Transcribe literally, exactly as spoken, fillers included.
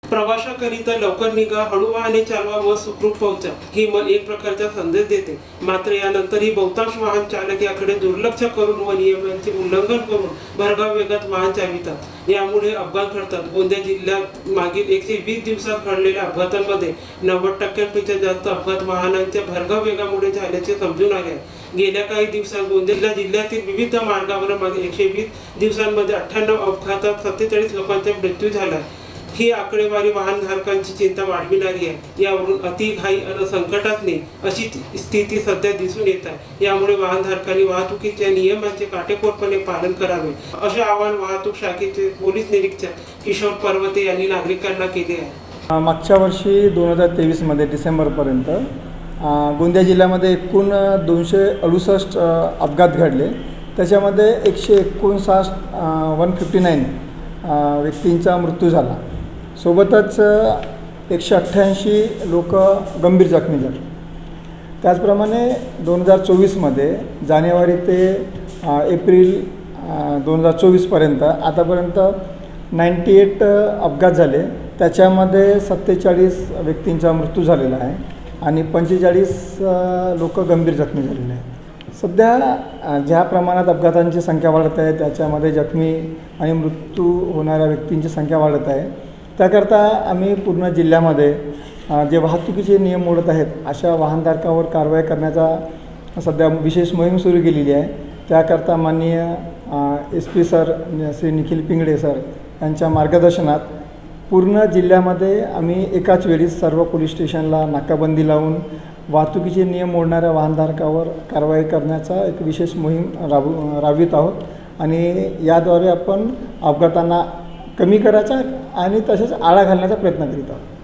प्रवाशाकरिता लवकर निघा, हळू वाहने चालवा व सुखरूप पोहोचा ही एक प्रकारचा संदेश देते। मात्र यानंतरही बहुतांश वाहन चालक याकडे दुर्लक्ष करून व नियमांचे उल्लंघन करून भरधाव वेगात वाहन चालवितात। यामुळे अपघात घडतात। गोंदिया जिल्ह्यात मागील एकशे वीस दिवसात घडलेल्या अपघातांमध्ये नव्वद टक्क्यांपेक्षा जास्त अपघात वाहनांच्या भरधाव वेगामुळे झाल्याचे समजून आले आहे। गेल्या काही दिवसात गोंदिया जिल्ह्यातील विविध मार्गावर मागील एकशे वीस दिवसांमध्ये अठ्ठ्याण्णव अपघातात सत्तेचाळीस लोकांचा मृत्यू झाला आहे। ही आकडेवारी वाहनधारकांची चिंता वाढविणारी आहे। यावरून अतिघाई आणि संकटातली अशी स्थिती सध्या दिसून येत आहे। यामुळे वाहनधारकांनी वाहतुकीच्या नियमांचे काटेकोरपणे पालन करावे असे आवाहन वाहतूक शाखेचे पोलीस निरीक्षक किशोर पर्वते यांनी नागरिकांना केले आहे। मागच्या वर्षी दोन हजार तेवीस मध्ये डिसेंबरपर्यंत गोंदिया जिल्ह्यामध्ये एकूण दोनशे अडुसष्ट अपघात घडले। त्याच्यामध्ये एकशे एकोणसाठ वन फिफ्टी नाईन व्यक्तींचा मृत्यू झाला। सोबतच एकशे अठ्ठ्याऐंशी लोक गंभीर जखमी झाले। त्याचप्रमाणे दोन हजार चोवीसमध्ये जानेवारी ते एप्रिल दोन हजार चोवीसपर्यंत आतापर्यंत नाईंटी एट अपघात झाले। त्याच्यामध्ये सत्तेचाळीस व्यक्तींचा मृत्यू झालेला आहे आणि पंचेचाळीस लोक गंभीर जखमी झालेले आहेत। सध्या ज्या प्रमाणात अपघातांची संख्या वाढत आहे त्याच्यामध्ये जखमी आणि मृत्यू होणाऱ्या व्यक्तींची संख्या वाढत आहे। त्याकरता आम्ही पूर्ण जिल्ह्यामध्ये जे वाहतुकीचे नियम मोडत आहेत अशा वाहनधारकांवर कारवाई करण्याचा सध्या विशेष मोहीम सुरू केलेली आहे। त्याकरता माननीय S P sir Shri Nikhil Pingale sir यांच्या मार्गदर्शनात पूर्ण जिल्ह्यामध्ये आम्ही एकाच वेळी सर्व पोलीस स्टेशनला नाकाबंदी लावून वाहतुकीचे नियम मोडणाऱ्या वाहनधारकावर कारवाई करण्याचा एक विशेष मोहीम राबू राबवित आहोत आणि याद्वारे आपण अपघातांना कमी करायचा आणि तसेच आळा घालण्याचा प्रयत्न करीत आहोत।